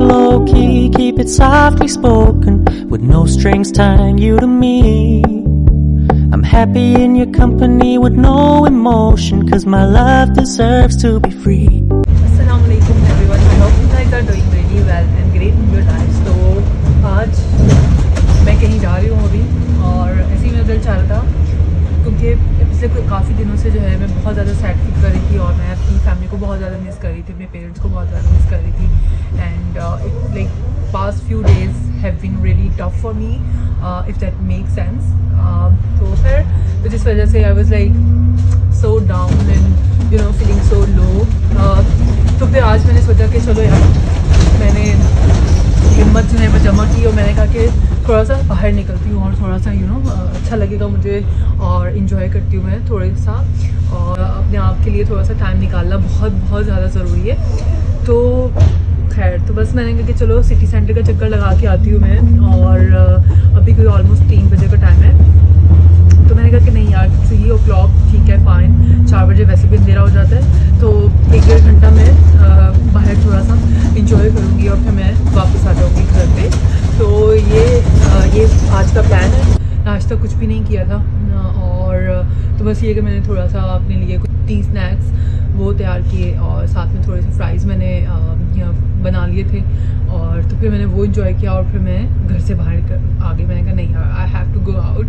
low key, keep it softly spoken, with no strings tying you to me. I'm happy in your company with no emotion, cause my love deserves to be free. Assalamualaikum everyone, I hope you guys are doing really well and great in your lives. तो आज मैं कहीं जा रही हूँ अभी, और ऐसे ही मेरा दिल चाह रहा था क्योंकि पिछले काफ़ी दिनों से जो है मैं बहुत ज़्यादा सैड फील कर रही थी, और मैं अपनी फैमिली को बहुत ज़्यादा मिस कर रही थी, अपने पेरेंट्स को बहुत ज़्यादा मिस कर रही थी. And like past few days have been really tough for me, if that make sense. तो फिर जिस वजह से I was like so down and you know feeling so low. तो फिर आज मैंने सोचा कि चलो यार, मैंने हिम्मत जो है वो जमा की और मैंने कहा कि थोड़ा सा बाहर निकलती हूँ और थोड़ा सा अच्छा लगेगा मुझे, और इन्जॉय करती हूँ मैं थोड़ा सा, और अपने आप के लिए थोड़ा सा टाइम निकालना बहुत बहुत ज़्यादा ज़रूरी है. तो खैर, तो बस मैंने कहा कि चलो सिटी सेंटर का चक्कर लगा के आती हूँ मैं, और अभी कोई ऑलमोस्ट 3 बजे का टाइम है. तो मैंने कहा कि नहीं यार, 3 o'clock ठीक है, फाइन, 4 बजे वैसे भी अंधेरा हो जाता है, तो 1-1.5 घंटा मैं बाहर थोड़ा सा इंजॉय करूँगी और फिर मैं वापस आ जाऊँगी घर पे. तो ये आज का प्लान है. आज तक कुछ भी नहीं किया था, और तो बस ये कि मैंने थोड़ा सा अपने लिए कुछ टी स्नैक्स वो तैयार किए, और साथ में थोड़े से फ्राइज़ मैंने बना लिए थे, और तो फिर मैंने वो इंजॉय किया, और फिर मैं घर से बाहर आ गई. मैंने कहा नहीं यार, I have to go out.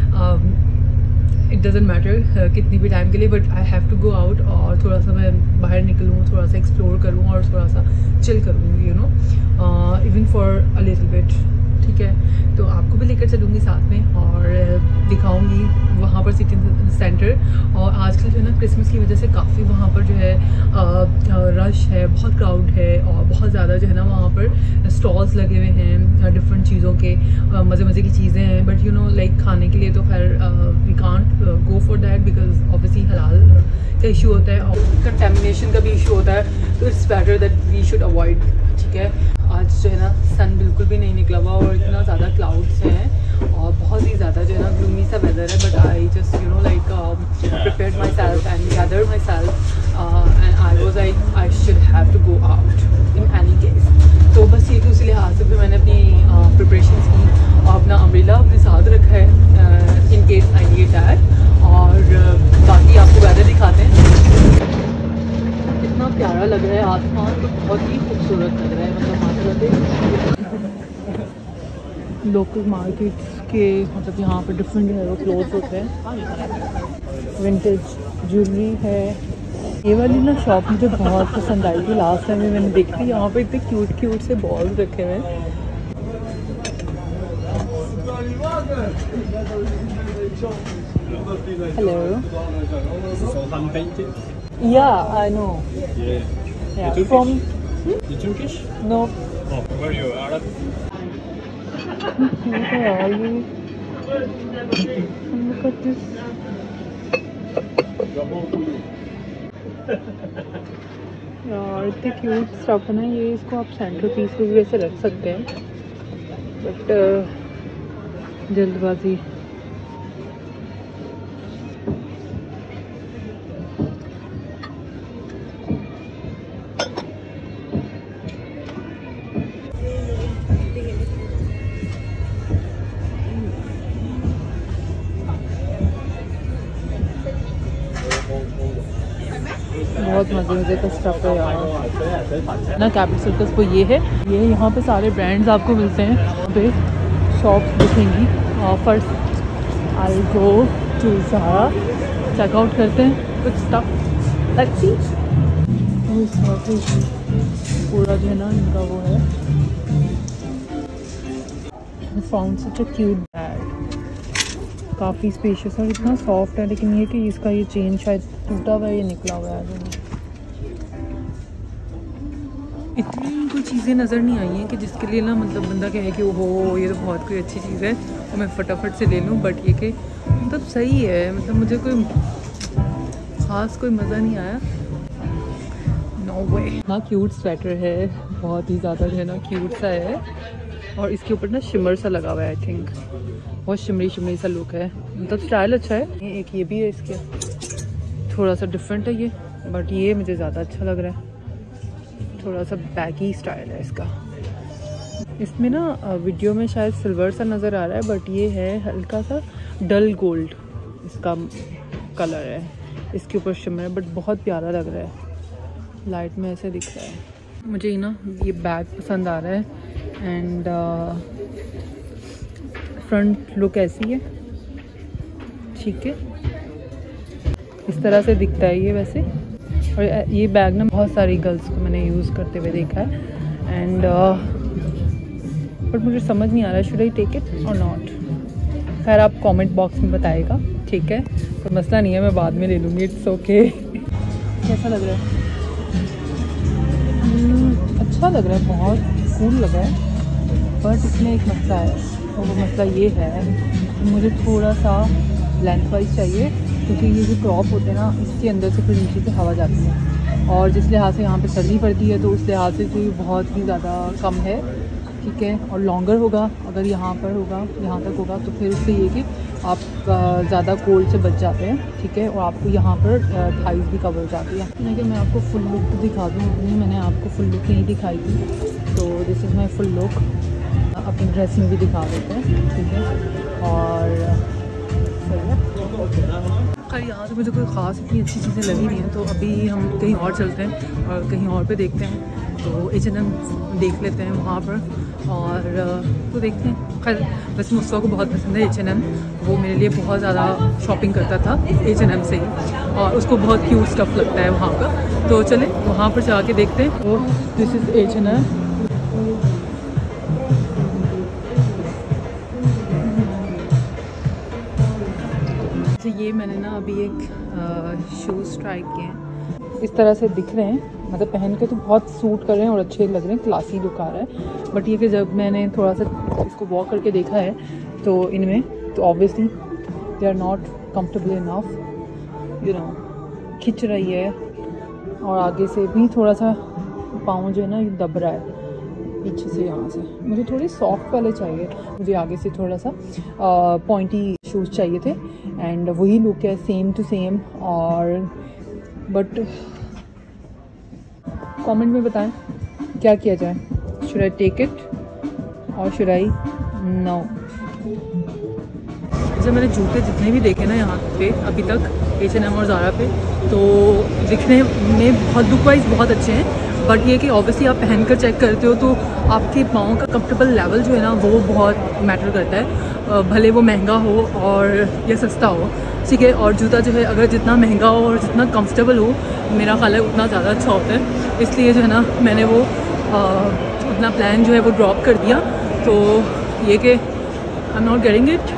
It doesn't matter कितनी भी टाइम के लिए, but I have to go out, और थोड़ा सा मैं बाहर निकलूँ, थोड़ा सा एक्सप्लोर करूँ, और थोड़ा सा चिल करूँ, you know, even for a little bit. ठीक है, तो आपको भी लेकर चलूँगी साथ में और दिखाऊंगी वहाँ पर सिटी सेंटर. और आजकल जो है ना, क्रिसमस की वजह से काफ़ी वहाँ पर जो है रश है, बहुत क्राउड है, और बहुत ज़्यादा जो है ना वहाँ पर स्टॉल्स लगे हुए हैं डिफरेंट चीज़ों के, मज़े की चीज़ें हैं. बट यू नो लाइक खाने के लिए तो खैर we can't go for that, because obviously हलाल का इशू होता है और कंटेमिनेशन का भी इशू होता है. तो it's better that we should avoid. ठीक है, आज जो है ना सन बिल्कुल भी नहीं निकला हुआ, और इतना ज़्यादा क्लाउड्स हैं, और बहुत ही ज़्यादा जो है ना ग्लूमी सा वेदर है. But I just you know like prepared myself and gathered myself, and I was like I should have to go out in any case. तो बस ये कि उसी लिहाज से फिर मैंने अपनी प्रिपरेशन की, और अपना अम्ब्रेला अपने साथ रखा है in case I need that. और बाकी आपको वेदर दिखाते हैं. इतना प्यारा लग रहा है आसमान, तो बहुत ही खूबसूरत लग रहा है. मतलब लोकल मार्केट्स के मतलब यहाँ पर डिफरेंट जो है वो क्लोथ्स होते हैं. विंटेज ज्वेलरी है. ये वाली ना शॉप मुझे बहुत पसंद आई थी. लास्ट टाइम भी मैंने देखी, यहाँ पर इतने क्यूट से बॉल्स रखे हुए हैं. Hello. Yeah, I know. Yeah. From You Turkish? no. Oh, where are you? Arab? Where are you? Look at this. यार इतने क्यूट स्टफ है ना ये. इसको आप सेंटर पीस को भी वैसे रख सकते हैं, बट जल्दबाजी. बहुत मज़े का स्टफ है यार ना. कैपिटल सर्कस को ये है, ये यहाँ पे सारे ब्रांड्स आपको मिलते हैं. यहाँ पे शॉप्स दिखेंगी. First I go to Zara, checkout करते हैं कुछ स्टफ. Let's see. पूरा जो है ना इनका वो है. Found such a cute bag, काफ़ी स्पेशियस और इतना सॉफ्ट है. लेकिन ये कि इसका ये चेन शायद टूटा हुआ है, ये निकला हुआ है. इतनी कोई चीज़ें नज़र नहीं आई हैं कि जिसके लिए ना मतलब बंदा कहे कि ओहो ये तो बहुत कोई अच्छी चीज़ है और मैं फटाफट से ले लूँ. बट ये कि मतलब सही है, मतलब मुझे कोई ख़ास कोई मज़ा नहीं आया. No way. ना क्यूट स्वेटर है, बहुत ही ज़्यादा जो है ना क्यूट सा है, और इसके ऊपर ना शिमर सा लगा हुआ है. आई थिंक बहुत शिमरी सा लुक है. मतलब स्टाइल अच्छा है. एक ये भी है, इसके थोड़ा सा डिफरेंट है ये, बट ये मुझे ज़्यादा अच्छा लग रहा है. थोड़ा सा बैगी स्टाइल है इसका. इसमें ना वीडियो में शायद सिल्वर सा नज़र आ रहा है, बट ये है हल्का सा डल गोल्ड इसका कलर है, इसके ऊपर शिमर है, बट बहुत प्यारा लग रहा है, लाइट में ऐसे दिख रहा है। मुझे ना ये बैग पसंद आ रहा है एंड फ्रंट लुक ऐसी है, ठीक है, इस तरह से दिखता है ये वैसे। और ये बैग ना बहुत सारी गर्ल्स को मैंने यूज़ करते हुए देखा है एंड बट मुझे समझ नहीं आ रहा है शुड आई टेक इट और नॉट। खैर आप कमेंट बॉक्स में बताएगा, ठीक है, तो मसला नहीं है, मैं बाद में ले लूँगी, इट्स ओके। कैसा लग रहा है? अच्छा लग रहा है, बहुत कूल लग रहा है, बट इसमें एक मसला है और वो मसला ये है मुझे थोड़ा सा लेंथ वाइज चाहिए, क्योंकि ये जो क्रॉप होते हैं ना इसके अंदर से फिर नीचे से हवा जाती है और जिस लिहाज से यहाँ पे सर्दी पड़ती है तो उस लिहाज से तो ये बहुत ही ज़्यादा कम है, ठीक है। और लॉन्गर होगा अगर यहाँ पर होगा, यहाँ तक होगा, तो फिर उससे ये कि आप ज़्यादा कोल्ड से बच जाते हैं, ठीक है, और आपको यहाँ पर थाइस भी कवर हो जाती है। नहीं कि मैं आपको फुल लुक दिखा दूँ, नहीं मैंने आपको फुल लुक नहीं दिखाई थी, तो this is my full look. अपनी ड्रेसिंग भी दिखा देते हैं, ठीक है। और खैर यहाँ से मुझे कोई ख़ास इतनी अच्छी चीज़ें लगी नहीं हैं, तो अभी हम कहीं और चलते हैं और कहीं और पे देखते हैं, तो H&M देख लेते हैं वहाँ पर और तो देखते हैं। खैर वैसे मुस्तफ़ा को बहुत पसंद है H&M, वो मेरे लिए बहुत ज़्यादा शॉपिंग करता था H&M से ही और उसको बहुत क्यूट स्टफ़ लगता है वहाँ का, तो चले वहाँ पर जाके देखते हैं। तो दिस इज़ H&M। ये मैंने ना अभी एक शूज़ ट्राई किए हैं, इस तरह से दिख रहे हैं, मतलब पहन के तो बहुत सूट कर रहे हैं और अच्छे लग रहे हैं, क्लासी लुक आ रहा है, बट ये कि जब मैंने थोड़ा सा इसको वॉक करके देखा है तो इनमें तो obviously they are not comfortable enough, you know, खिंच रही है और आगे से भी थोड़ा सा पाँव जो है ना ये दब रहा है पीछे से, यहाँ से मुझे थोड़े सॉफ्ट वाले चाहिए, मुझे आगे से थोड़ा सा पॉइंटी शूज़ चाहिए थे एंड वही लुक है सेम टू सेम। और बट कमेंट में बताएं क्या किया जाए, शुड आई टेक इट और शुड आई नो। जब मैंने जूते जितने भी देखे ना यहाँ पे अभी तक H&M और ज़ारा पे, तो दिखने में बहुत लुक वाइज बहुत अच्छे हैं, बट ये कि ऑब्वियसली आप पहनकर चेक करते हो तो आपके पाँव का कंफर्टेबल लेवल जो है ना वो बहुत मैटर करता है, भले वो महंगा हो और या सस्ता हो, ठीक है। और जूता जो है अगर जितना महंगा हो और जितना कंफर्टेबल हो, मेरा ख्याल है उतना ज़्यादा अच्छा होता है, इसलिए जो है ना मैंने वो अपना प्लान जो है वो ड्रॉप कर दिया। तो ये कि I am not getting it.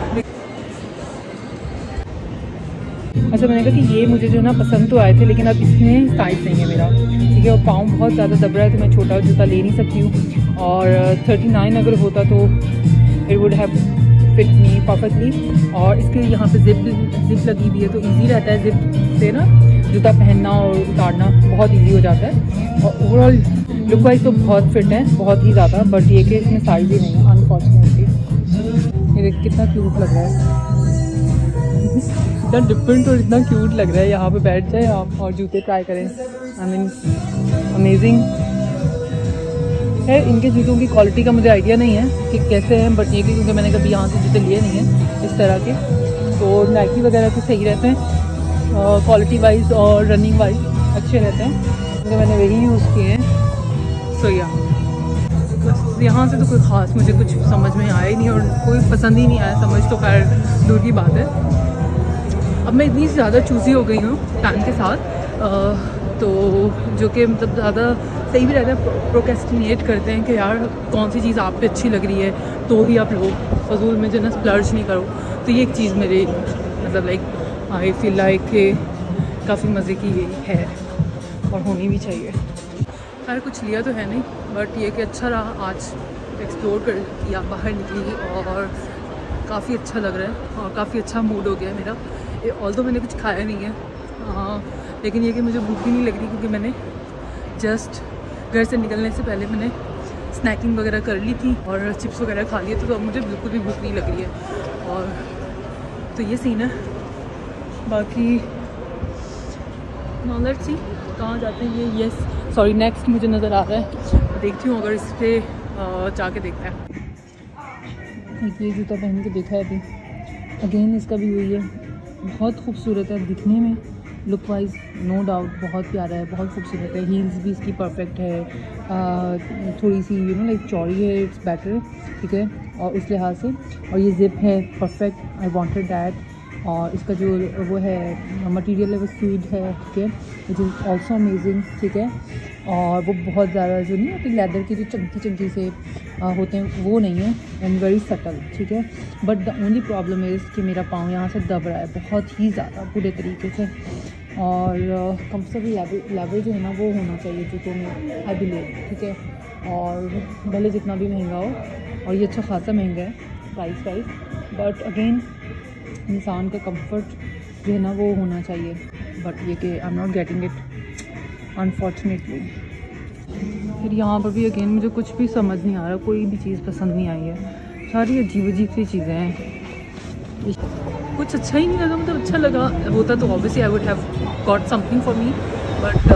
अच्छा मैंने कहा कि ये मुझे जो है ना पसंद तो आए थे, लेकिन अब इसमें साइज़ नहीं है मेरा, ठीक है, और पाँव बहुत ज़्यादा दब रहा है तो मैं छोटा जूता ले नहीं सकती हूँ, और 39 अगर होता तो it would have fit me perfectly. और इसके यहाँ पे जिप लगी हुई है तो इजी रहता है, जिप से ना जूता पहनना और उतारना बहुत इजी हो जाता है, और ओवरऑल लुक वाइज तो बहुत फिट है, बहुत ही ज़्यादा, बट ये कि इसमें साइज़ ही नहीं है अनफॉर्चुनेटली। ये कितना क्यूट लग रहा है, इतना डिफरेंट और इतना क्यूट लग रहा है। यहाँ पे बैठ जाए आप और जूते ट्राई करें, आई मीन अमेजिंग है। इनके जूतों की क्वालिटी का मुझे आइडिया नहीं है कि कैसे हैं, बट ये कि क्योंकि मैंने कभी यहाँ से जूते लिए नहीं हैं इस तरह के, तो नाइकी वगैरह तो सही रहते हैं क्वालिटी वाइज और रनिंग वाइज अच्छे रहते हैं, क्योंकि मैंने वही यूज़ किए हैं। सो या बस यहाँ से तो कोई ख़ास मुझे कुछ समझ में आया ही नहीं और कोई पसंद ही नहीं आया, समझ तो खैर दूर की बात है। अब मैं इतनी ज़्यादा चूज़ी हो गई हूँ टाइम के साथ, तो जो कि मतलब ज़्यादा सही भी रहता है, प्रोक्रेस्टिनेट करते हैं कि यार कौन सी चीज़ आप पे अच्छी लग रही है तो ही आप लो, फजूल में जो ना स्प्लर्ज नहीं करो। तो ये एक चीज़ मेरे मतलब लाइक आई फील लाइक कि काफ़ी मज़े की है और होनी भी चाहिए। खैर कुछ लिया तो है नहीं, बट ये कि अच्छा रहा, आज एक्सप्लोर कर किया, बाहर निकली और काफ़ी अच्छा लग रहा है और काफ़ी अच्छा मूड हो गया मेरा। ऑल्दो मैंने कुछ खाया नहीं है, लेकिन ये कि मुझे भूख भी नहीं लग रही, क्योंकि मैंने जस्ट घर से निकलने से पहले मैंने स्नैकिंग वगैरह कर ली थी और चिप्स वगैरह खा लिए, तो अब मुझे बिल्कुल भी भूख नहीं लग रही है। और तो ये सीन है, बाकी नाउ लेट्स सी कहाँ जाते हैं। ये यस सॉरी नेक्स्ट मुझे नज़र आ रहा है, देखती हूँ अगर इस पर जाके देखते हैं। एक ये जूता पहन के देखा है अभी, अगेन इसका भी वही है, बहुत खूबसूरत है दिखने में, लुक वाइज नो डाउट बहुत प्यारा है, बहुत खूबसूरत है। हील्स भी इसकी परफेक्ट है, थोड़ी सी यू नो लाइक चौड़ी है, इट्स बेटर, ठीक है, और उस लिहाज से। और ये जिप है परफेक्ट, आई वांटेड दैट। और इसका जो वो है मटेरियल है वो सूड है, ठीक है, विच इज़ ऑल्सो अमेजिंग, ठीक है। और वो बहुत ज़्यादा जो नहीं होती लेदर की जो चंकी चंकी से होते हैं वो नहीं है, एंड वेरी सटल, ठीक है। But the only problem is कि मेरा पाँव यहाँ से दब रहा है बहुत ही ज़्यादा बुरे तरीके से। और कंफर्टेबल लेवल जो है ना वो होना चाहिए जूतों में, आई बिलीव, ठीक है। और भले जितना भी महंगा हो, और ये अच्छा खासा महंगा है प्राइस वाइज, बट अगेन इंसान का कंफर्ट जो है ना वो होना चाहिए। बट ये कि I am not getting it unfortunately. फिर यहाँ पर भी अगेन मुझे कुछ भी समझ नहीं आ रहा, कोई भी चीज़ पसंद नहीं आई है, सारी अजीब अजीब सी चीज़ें हैं, कुछ अच्छा ही नहीं लगा। मतलब अच्छा लगा होता तो obviously I would have got something for me, but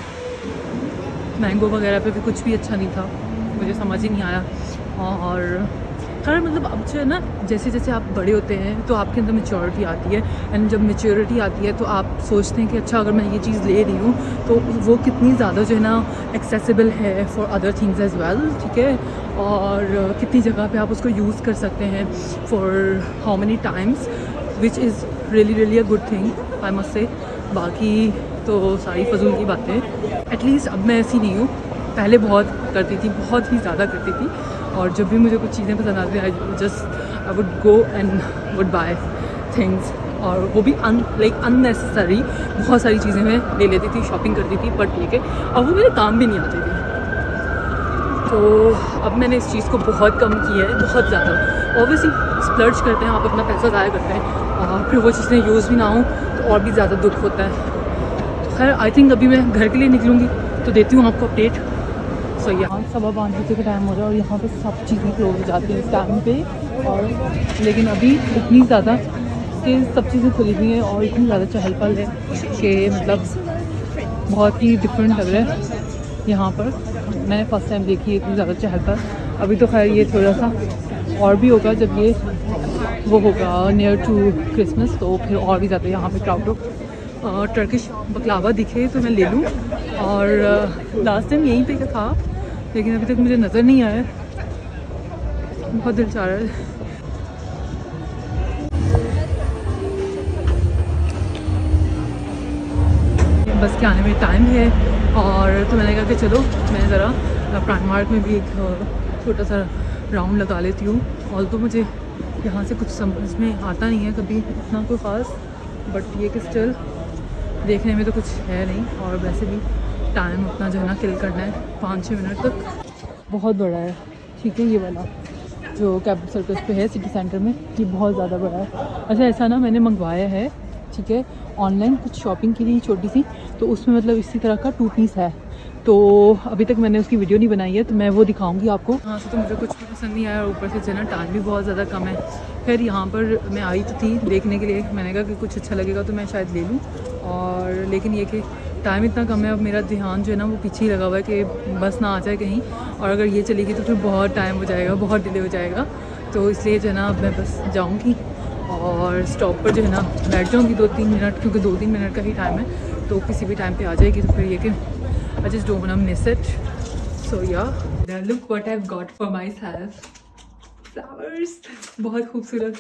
mango वगैरह पे भी कुछ भी अच्छा नहीं था, मुझे समझ ही नहीं आया। और खैर मतलब अब जो है ना, जैसे जैसे आप बड़े होते हैं तो आपके अंदर मैच्योरिटी आती है, एंड जब मैच्योरिटी आती है तो आप सोचते हैं कि अच्छा अगर मैं ये चीज़ ले रही हूँ तो वो कितनी ज़्यादा जो है ना एक्सेसिबल है for other things as well, ठीक है, और कितनी जगह पे आप उसको यूज़ कर सकते हैं for how many times, which is really a good thing I must say. बाकी तो सारी फजूल की बातें, एटलीस्ट अब मैं ऐसी नहीं हूँ, पहले बहुत करती थी, बहुत ही ज़्यादा करती थी। और जब भी मुझे कुछ चीज़ें पसंद आती I would go and would buy things, और वो भी अननेसेसरी बहुत सारी चीज़ें मैं ले लेती थी, शॉपिंग करती थी, बट लेके और वो मेरे काम भी नहीं आती थी। तो अब मैंने इस चीज़ को बहुत कम किया है, बहुत ज़्यादा। ऑब्वियसली स्प्लर्ज करते हैं, आप अपना पैसा ज़ाया करते हैं, और फिर वो चीज़ें यूज़ भी ना हो तो और भी ज़्यादा दुख होता है। तो खैर आई थिंक अभी मैं घर के लिए निकलूँगी तो देती हूँ आपको अपडेट। सो यहाँ 5:15 बजे का टाइम हो रहा है और यहाँ पे सब चीज़ें क्लोज हो जाती हैं इस टाइम पे, और लेकिन अभी इतनी ज़्यादा कि सब चीज़ें खुली हुई हैं और इतनी ज़्यादा चहल पहल है कि मतलब बहुत ही डिफरेंट लग रहा है यहाँ पर। मैंने फर्स्ट टाइम देखी है इतनी ज़्यादा चहल पहल। अभी तो खैर ये थोड़ा सा और भी होगा जब ये वो होगा नियर टू क्रिसमस, तो फिर और भी ज़्यादा यहाँ पे क्राउड हो। टर्किश बकलावा दिखे तो मैं ले लूँ, और लास्ट टाइम यहीं पे का था लेकिन अभी तक मुझे नज़र नहीं आया, बहुत दिल चाह रहा है। बस के आने में टाइम है, और तो मैंने कहा कि चलो मैं ज़रा प्राइममार्क में भी एक छोटा सा राउंड लगा लेती हूँ। और तो मुझे यहाँ से कुछ समझ में आता नहीं है कभी इतना कोई ख़ास, बट ये कि स्टिल देखने में तो कुछ है नहीं, और वैसे भी टाइम उतना जो है ना किल करना है 5-6 मिनट तक। बहुत बड़ा है, ठीक है, ये वाला जो कैपिटल सर्कस पे है सिटी सेंटर में, ये बहुत ज़्यादा बड़ा है। अच्छा ऐसा ना मैंने मंगवाया है, ठीक है, ऑनलाइन कुछ शॉपिंग की थी छोटी सी, तो उसमें मतलब इसी तरह का 2 पीस है, तो अभी तक मैंने उसकी वीडियो नहीं बनाई है, तो मैं वो दिखाऊंगी आपको। यहाँ से तो मुझे कुछ भी पसंद नहीं आया, और ऊपर से जो है ना टाइम भी बहुत ज़्यादा कम है। फिर यहाँ पर मैं आई तो थी देखने के लिए, मैंने कहा कि कुछ अच्छा लगेगा तो मैं शायद ले लूँ, और लेकिन ये कि टाइम इतना कम है, अब मेरा ध्यान जो है ना वो पीछे ही लगा हुआ है कि बस ना आ जाए कहीं, और अगर ये चलेगी तो फिर बहुत टाइम हो जाएगा, बहुत डिले हो जाएगा। तो इसलिए जो है ना अब मैं बस जाऊँगी और स्टॉप पर जो है ना बैठ जाऊँगी 2-3 मिनट, क्योंकि 2-3 मिनट का ही टाइम है, तो किसी भी टाइम पे आ जाएगी। तो फिर ये कि I just don't wanna miss it. So yeah, look what I've got for myself. Flowers, बहुत खूबसूरत।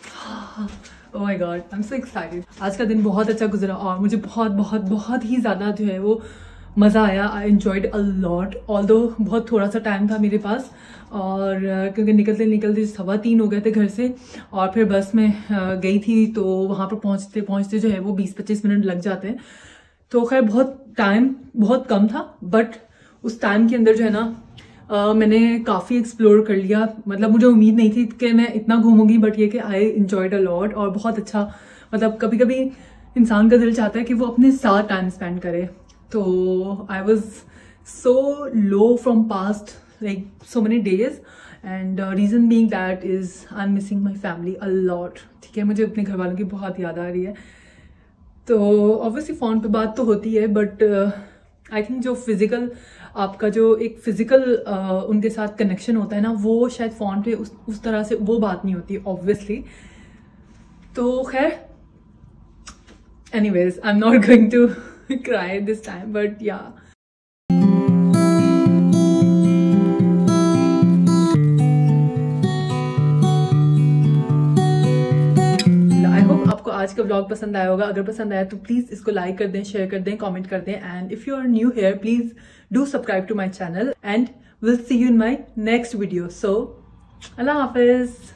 Oh my God, I'm so excited. आज का दिन बहुत अच्छा गुजरा और मुझे बहुत ही ज़्यादा जो है वो मज़ा आया। I enjoyed a lot. Although बहुत थोड़ा सा टाइम था मेरे पास, और क्योंकि निकलते 3:15 हो गए थे घर से, और फिर बस में गई थी, तो वहाँ पर पहुँचते जो है वो 20-25 मिनट लग जाते हैं। तो खैर टाइम बहुत कम था, बट उस टाइम के अंदर जो है ना मैंने काफ़ी एक्सप्लोर कर लिया। मतलब मुझे उम्मीद नहीं थी कि मैं इतना घूमूंगी, बट ये कि आई एंजॉयड अ लॉट, और बहुत अच्छा। मतलब कभी कभी इंसान का दिल चाहता है कि वो अपने साथ टाइम स्पेंड करे। तो I was so low from past like so many days, and reason being that is I am missing my family a lot. ठीक है, मुझे अपने घर वालों की बहुत याद आ रही है। तो ऑब्वियसली फ़ोन पे बात तो होती है, बट आई थिंक जो फिज़िकल आपका जो एक फिजिकल उनके साथ कनेक्शन होता है ना, वो शायद फ़ॉन पे उस तरह से वो बात नहीं होती ऑब्वियसली। तो खैर anyways, I am not going to cry this time, but या आज का व्लॉग पसंद आया होगा। अगर पसंद आया तो प्लीज इसको लाइक कर दें, शेयर कर दें, कमेंट कर दें, and if you are new here please do subscribe to my channel and will see you in my next video. So Allah Hafiz.